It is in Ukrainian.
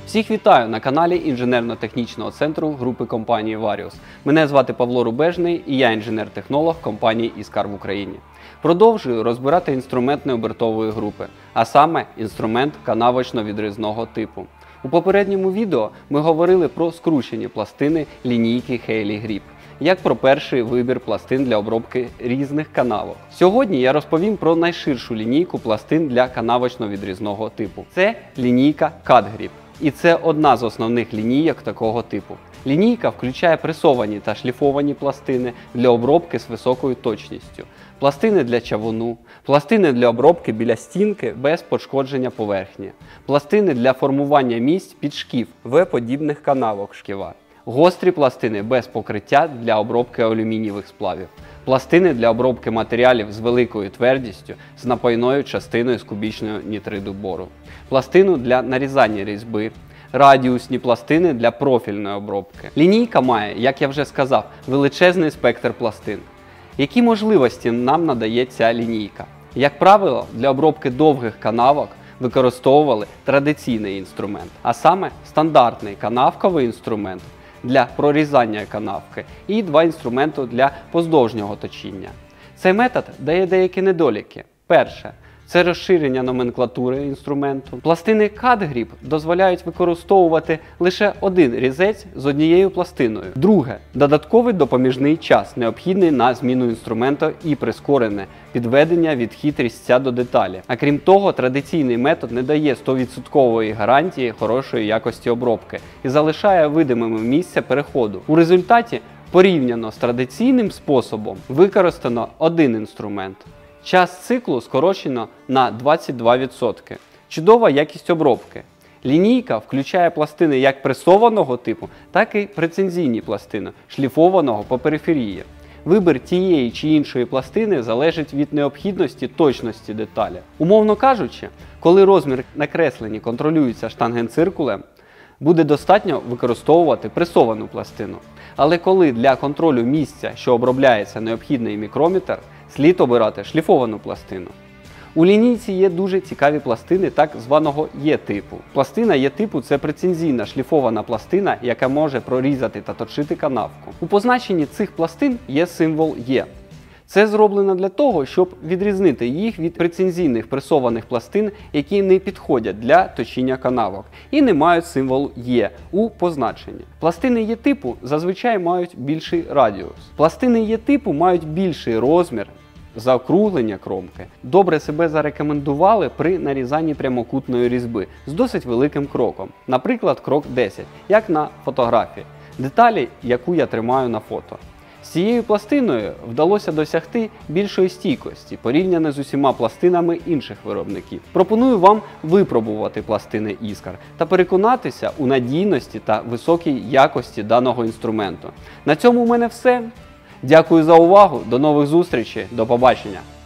Всіх вітаю на каналі інженерно-технічного центру групи компанії Varius. Мене звати Павло Рубежний і я інженер-технолог компанії Іскар в Україні. Продовжую розбирати інструмент необертової групи, а саме інструмент канавочно-відрізного типу. У попередньому відео ми говорили про скручені пластини лінійки Haley Grip, як про перший вибір пластин для обробки різних канавок. Сьогодні я розповім про найширшу лінійку пластин для канавочно-відрізного типу. Це лінійка Cut Grip. І це одна з основних лінійок такого типу. Лінійка включає пресовані та шліфовані пластини для обробки з високою точністю, пластини для чавуну, пластини для обробки біля стінки без пошкодження поверхні, пластини для формування місць під шків В-подібних канавок шківа, гострі пластини без покриття для обробки алюмінієвих сплавів, пластини для обробки матеріалів з великою твердістю з напойною частиною з кубічного нітриду бору, пластину для нарізання різьби, радіусні пластини для профільної обробки. Лінійка має, як я вже сказав, величезний спектр пластин. Які можливості нам надає ця лінійка? Як правило, для обробки довгих канавок використовували традиційний інструмент, а саме стандартний канавковий інструмент для прорізання канавки і два інструменти для поздовжнього точіння. Цей метод дає деякі недоліки. Перше – це розширення номенклатури інструменту. Пластини Cut Grip дозволяють використовувати лише один різець з однією пластиною. Друге – додатковий допоміжний час, необхідний на зміну інструменту і прискорене підведення відхід різця до деталі. А крім того, традиційний метод не дає 100% гарантії хорошої якості обробки і залишає видимими місця переходу. У результаті, порівняно з традиційним способом, використано один інструмент. Час циклу скорочено на 22%. Чудова якість обробки. Лінійка включає пластини як пресованого типу, так і прецизійні пластини, шліфованого по периферії. Вибір тієї чи іншої пластини залежить від необхідності точності деталі. Умовно кажучи, коли розмір накреслені контролюється штангенциркулем, буде достатньо використовувати пресовану пластину. Але коли для контролю місця, що обробляється, необхідний мікрометр, слід обирати шліфовану пластину. У лінійці є дуже цікаві пластини так званого Е-типу. Пластина Е-типу – це прецизійна шліфована пластина, яка може прорізати та точити канавку. У позначенні цих пластин є символ Е. Це зроблено для того, щоб відрізнити їх від прецизійних пресованих пластин, які не підходять для точіння канавок і не мають символу Е у позначенні. Пластини Е-типу зазвичай мають більший радіус. Пластини Е-типу мають більший розмір, заокруглення кромки. Добре себе зарекомендували при нарізанні прямокутної різьби з досить великим кроком, наприклад, крок 10, як на фотографії, деталі, яку я тримаю на фото. З цією пластиною вдалося досягти більшої стійкості, порівняно з усіма пластинами інших виробників. Пропоную вам випробувати пластини Іскар та переконатися у надійності та високій якості даного інструменту. На цьому у мене все. Дякую за увагу, до нових зустрічей, до побачення!